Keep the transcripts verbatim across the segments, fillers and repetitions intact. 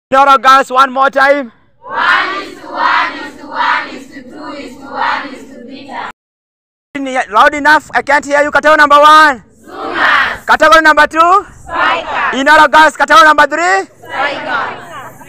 Nora girls, one more time. One is to one is to one is to two is to one is to theta. Loud enough, I can't hear you. Category number one. Zoomers. Category number two. Spikers. Nora girls, category number three. Spikers.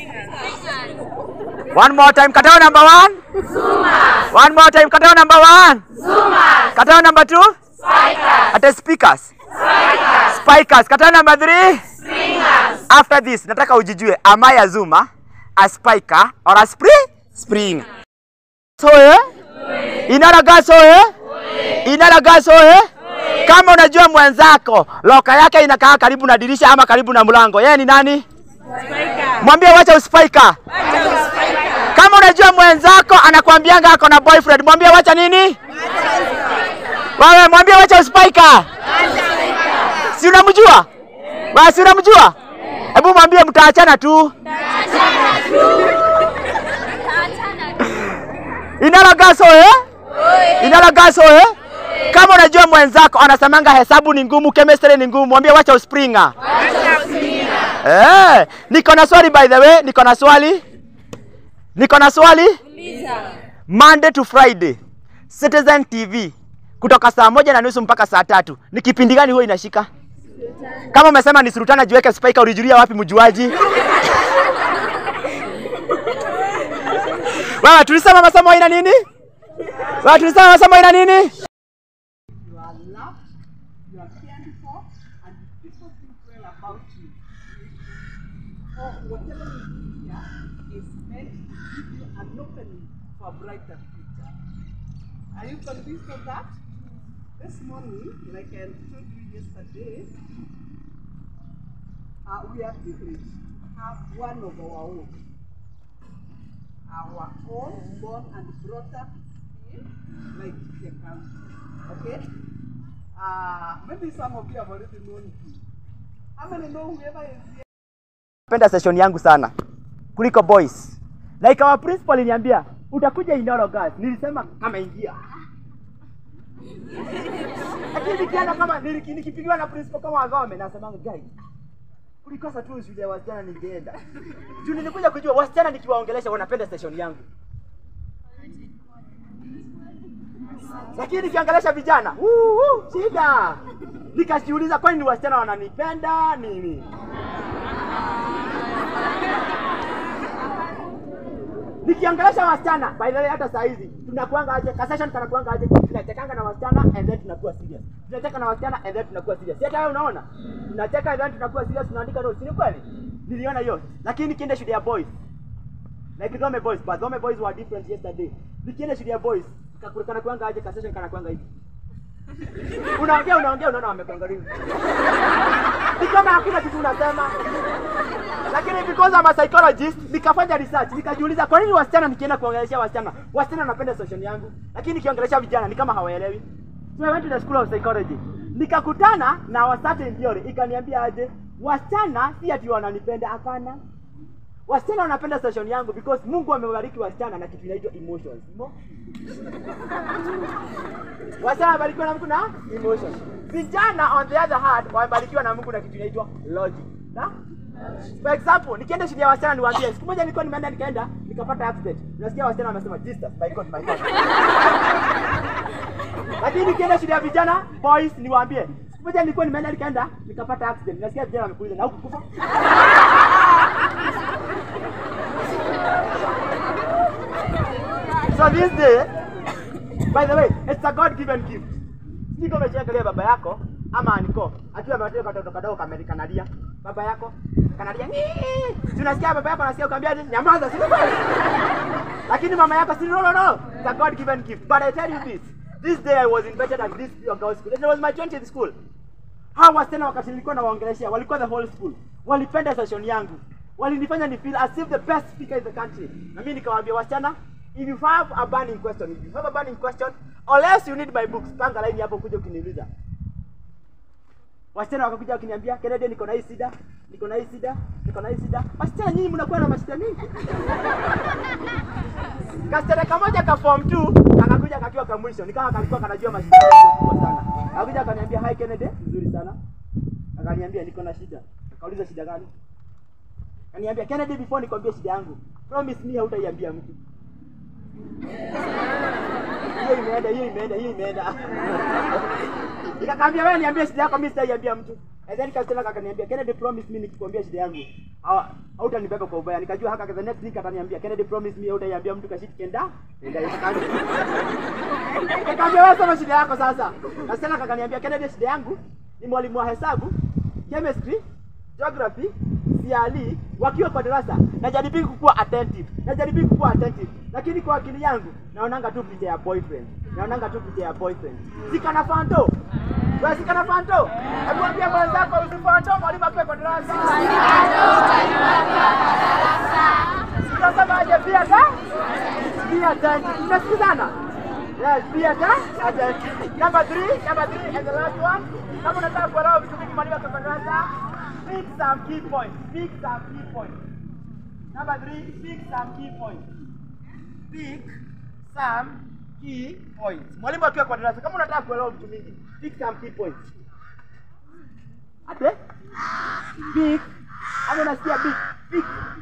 One more time, category number one. Zoomers. One more time, category number one. Zoomers. Category number two. Spikers. At the speakers. Spikers. Spikers. Category number three. Springers. After this, nataka ujijue, am I a zoomer, a spiker, or a spring? Spring. So eh? Inara gas eh? Inara gas eh? Kama unajua mwenzako, loka yake inakaa karibu na dirisha ama karibu na mlango, yeye ni nani? Spiker. Mwambie wacha uspiker. Wacha uspiker. Kama unajua mwenzako anakuambianga ako na boyfriend, mwambie wacha nini? Wewe mwambie wacha uspiker. Si unamjua? Basi unamjua? Hebu mwambie mtaachana tu. Mtaachana tu. Inala gaso eh? Inala gaso eh? Kama unajua mwenzako anasemanga hesabu ni ngumu, chemistry ni ngumu, mwambie wacha uspringa. Wacha uspringa. Eh, niko na swali by the way, niko na swali. Niko na swali? Uliza. Monday to Friday, Citizen T V kutoka saa moja na nusu mpaka saa tatu. Ni kipindi gani huwa inashika? Kama umesema ni Sultana jiweke spiker, ulijulia wapi mjuaji? Baba tulisema masomo ina nini? Baba tulisema masomo ina nini? You are loved, you are cared for, and people think well about you. Or whatever you do here is meant to give you an opening for a brighter future. Are you convinced of that? This morning, like I told you yesterday, uh, we are privileged to have one of our own. Our own, born and brought up in like the country. Okay? Uh, maybe some of you have already known him. How many know whoever is here? Napenda session yangu sana kuliko boys. Like our principal aliniambia, utakuja Inoro girls. Nilisema kama ingia. Lakini nikienda kama nikipigiwa na principal kama wazome nasema guys, kulikosa tu shule ya wasichana ningeenda. Juu nilikuja kujua wasichana nikiwaongelesha wanapenda session yangu. Lakini nikiangalia vijana, uh, uh, shida. Nikajiuliza kwani ni wasichana wananipenda nini? Nikiangalia wasichana, by the way hata saa hizi tunakuanga aje, session tunakuanga aje, tunachekanga na wasichana and then tunakuwa serious. Tunacheka na wasichana and then tunakuwa serious. Hata wewe unaona? Tunacheka and then tunakuwa serious, tunaandika notes. Ni kweli? Niliona hiyo. Lakini nikienda shule ya boys, like Zome boys, but Zome boys were different yesterday. Nikienda shule ya boys, kakulikana kuanga aje, session kana kuanga hivi. Unaongea unaongea unaona wamekuangalia. Ni kama hakuna kitu unasema. Lakini because I'm a psychologist, nikafanya research, nikajiuliza kwa nini wasichana nikienda kuongelesha wasichana, wasichana wanapenda session yangu, lakini nikiongelesha vijana ni kama hawaelewi. So I went to the school of psychology. Nikakutana na wasate theory, ikaniambia aje, wasichana si ati wananipenda, hapana. Wasichana wanapenda session yangu because Mungu amewabariki wasichana na kitu inaitwa emotions. Mo? Wasichana wamebarikiwa na Mungu na emotions. Vijana on the other hand wamebarikiwa na Mungu na kitu inaitwa logic. Na? For example, nikienda shule ya wasichana niwaambie, siku moja nilikuwa nimeenda nikaenda nikapata accident. Nasikia wasichana wamesema Jesus, my God, my God. Lakini nikienda shule ya vijana, boys niwaambie, siku moja nilikuwa nimeenda nikaenda nikapata accident. Nasikia vijana wamekuuliza na huku kufa. So this day, by the way, it's a God-given gift. Siko umechangalia baba yako ama aniko, atiwa amewatia katoto kadogo kamerikanalia. Baba yako kanalia. Tunasikia baba yako anasikia ukamwambia nyamaza, si kweli? Lakini mama yako si no no no. It's a God-given gift. But I tell you this, this day I was invited at this girls' school. It was my twentieth school. Hawa wasichana wakati nilikuwa na waongeleshia, walikuwa the whole school. Walipenda session yangu. Walinifanya ni feel as if the best speaker in the country. Na mimi nikawaambia wasichana, if you have a burning question, if you have a burning question, unless you need my books, panga line hapo kuja ukiniuliza. Wasichana wakakuja wakiniambia, Kennedy niko na hii shida, niko na hii shida, niko na hii shida. Wasichana nyinyi mnakuwa na mashida mingi. Kasichana kamoja ka form two, akakuja kakiwa ka mwisho, nikawa kalikuwa kanajua mashida yangu sana. Akakuja akaniambia, "Hi Kennedy, nzuri sana." Akaniambia niko na shida. Akauliza shida gani? Kaniambia, Kennedy, before nikwambie shida yangu, promise me hautaiambia mtu. Hiyo imeenda, hiyo imeenda, hiyo imeenda. Nikamwambia wewe niambie shida yako, mimi sitaiambia mtu. And then Kastela akaniambia, Kennedy, promise me nikikwambia shida yangu hautanibeba kwa ubaya. Nikajua haka the next week ataniambia, Kennedy, promise me hautaiambia mtu kashiti kenda. Nenda ikakaje. Nikamwambia wewe sema shida yako sasa. Kastela akaniambia, Kennedy, shida yangu ni mwalimu wa hesabu, chemistry, geography, C R E wakiwa kwa darasa. Najaribu kuwa attentive. Najaribu kuwa attentive. Lakini kwa akili yangu naonanga tu picha ya boyfriend. Naonanga tu picha ya boyfriend. Sika na fanto. Wewe sika na fanto. Hebu ambia mwenzako usifanto mwalimu akiwa kwa darasa. Tunasema aje pia ka? Pia attentive. Tunasikizana? Yes, pia ka? Attentive. Number three, number three and the last one. Kama unataka kuelewa vitu vingi mwalimu akiwa kwa darasa, pick some key points. Pick some key points. Number three, pick some key points. Pick some key points. Mwalimu akiwa kwa darasa, kama unataka kuelewa vitu vingi, pick some key points. Ate? Pick. Ama unasikia big? Pick.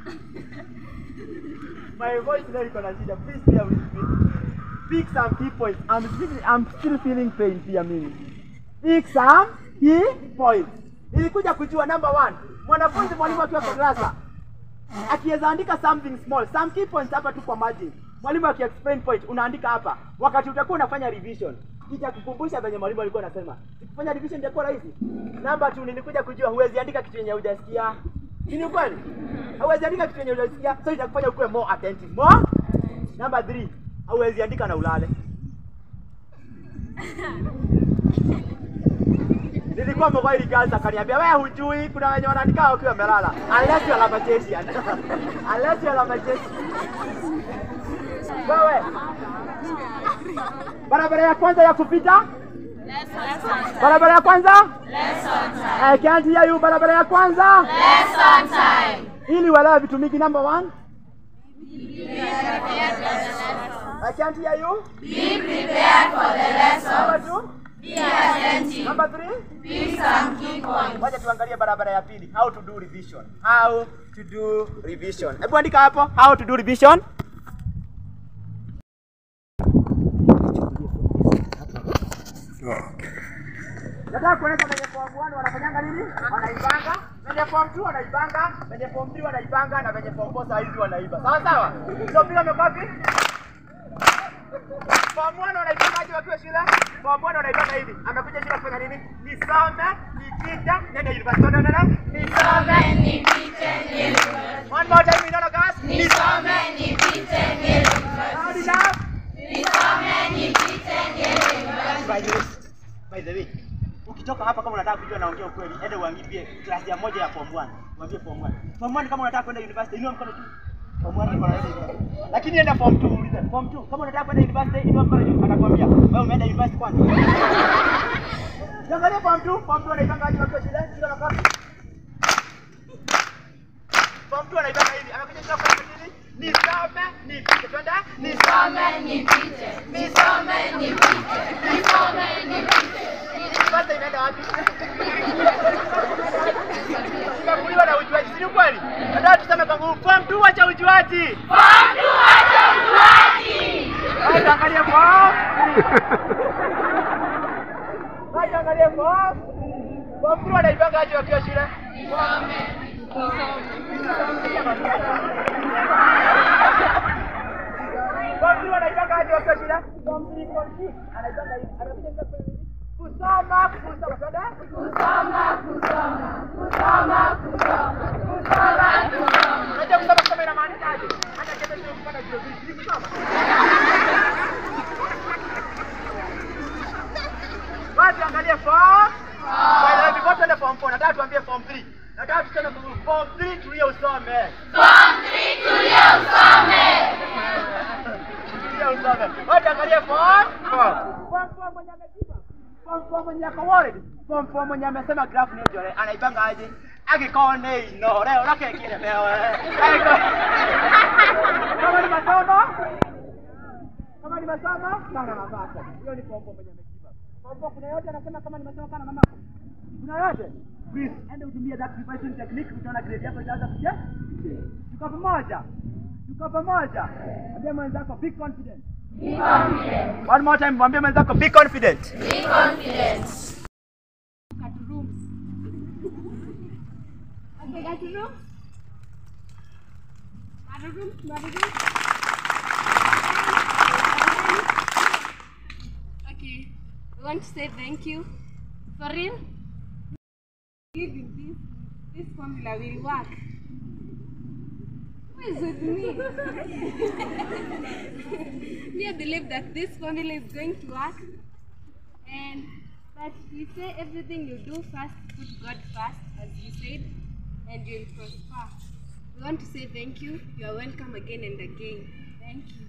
My voice is very shida. Please bear with me. Pick some key points. I'm still, I'm still feeling pain pia mimi. Pick some key points. Nilikuja kujua number one. Mwanafunzi mwalimu akiwa kwa darasa akiweza andika something small, some key points hapa tu kwa margin. Mwalimu aki-explain point, unaandika hapa. Wakati utakuwa unafanya revision, kisha kukumbusha venye mwalimu alikuwa anasema. Kufanya revision ndio rahisi. Number two, nilikuja kujua huwezi andika kitu yenye hujasikia. Ni ukweli? Huwezi andika kitu yenye hujasikia, so itakufanya ukue more attentive. More? Number three, huwezi andika na ulale. Nilikuwa mobile girls akaniambia, wewe hujui kuna wenye wanaandika wakiwa wamelala. Unless you are a magician. Unless you are a magician. Wewe. Barabara ya kwanza ya kupita? Lesson. Barabara ya kwanza? Lesson time. I can't hear you. Barabara ya kwanza? Lesson time. Ili wala vitu mingi. Number one? I can't hear you. Be prepared for the lesson. Number two? Be attentive. Number three? Pick some key points. Wacha tuangalie barabara ya pili. How to do revision. How to do revision. Hebu andika hapo. How to do revision. Nataka kueleza wenye form one wanafanyanga nini? Wanaibanga. Wenye form two wanaibanga, wenye form three wanaibanga na wenye form four saizi wanaiba. Sawa sawa? Ndio pia makofi. Form one wanaibangaje wakiwa shule? Form one wanaibanga hivi. Amekuja shule kufanya nini? Nisome, nipite, nenda university. Nenda nenda. Nisome, nipite, nenda university. One more time, inaona guys? Nisome, nipite, nenda university. How did that? Nisome, nipite, nenda university. By the way, by the way, ukitoka hapa kama unataka kujua naongea ukweli, ende uangalie class ya moja ya form one. Mwambie form one. Form one kama unataka kwenda university, inua mkono juu. Form one ndio anaenda. Lakini enda form two uulize. Form two kama unataka kwenda university, inua mkono juu, atakwambia, wewe umeenda university kwanza. Angalia form two, form two anaipanga aje wakiwa shule? Shule na kapi. Form two anaipanga hivi. Amekuja shule kwa nini? Nisome, nipite. Twende. Nisome, nipite. Nisome, nipite. Nisome, nipite. Basta inaenda wapi? Tunakuliwa na ujuaji, si kweli? Nataka tuseme kwa nguvu, form two acha ujuaji. Form two acha ujuaji. Haya angalia form. Haya angalia form. Form two anaipanga aje wakiwa shule? Nisome. Form two anaipanga aje wakiwa shule? Form three confused. Anaipanga hivi. Anakuja kwa nini? Kusoma, kusoma, kwenda? Kusoma, kusoma. Kusoma, kusoma. Kusoma, kusoma. Unajua kusoma kusoma inamaanisha aje? Hata kesho sio kupata vile vitu. Ni kusoma. Wacha angalia form. By the way, before tuende form four, nataka tuambie form three. Nataka tuseme form three tulie usome. Form three tulie usome. Tulie usome. Wacha angalia form four. Form four mwenye amejiba. Form four mwenye ako worried. Form four mwenye amesema graph ni jore. Anaipanga aje? Akikone ino leo lake kile leo. Kama ni masomo? Kama ni masomo? Kana mabasa. Hiyo ni form four mwenye amejiba. Form four kuna yote anasema kama ni masomo kana mamako. Kuna yote? Please, enda utumie that revision technique, utaona grade yako itaanza kuja. Tuko pamoja. Tuko pamoja. Ambia mwenzako be confident. Be confident. One more time, mwambie mwenzako be confident. Be confident. Cut rooms. Okay, cut rooms. Cut rooms, cut rooms. Okay, we want to say thank you. For real? Believe in this, this formula will work. Who is with me? We believe that this formula is going to work, and that we say everything you do first, put God first, as you said, and you'll prosper. We want to say thank you. You are welcome again and again. Thank you.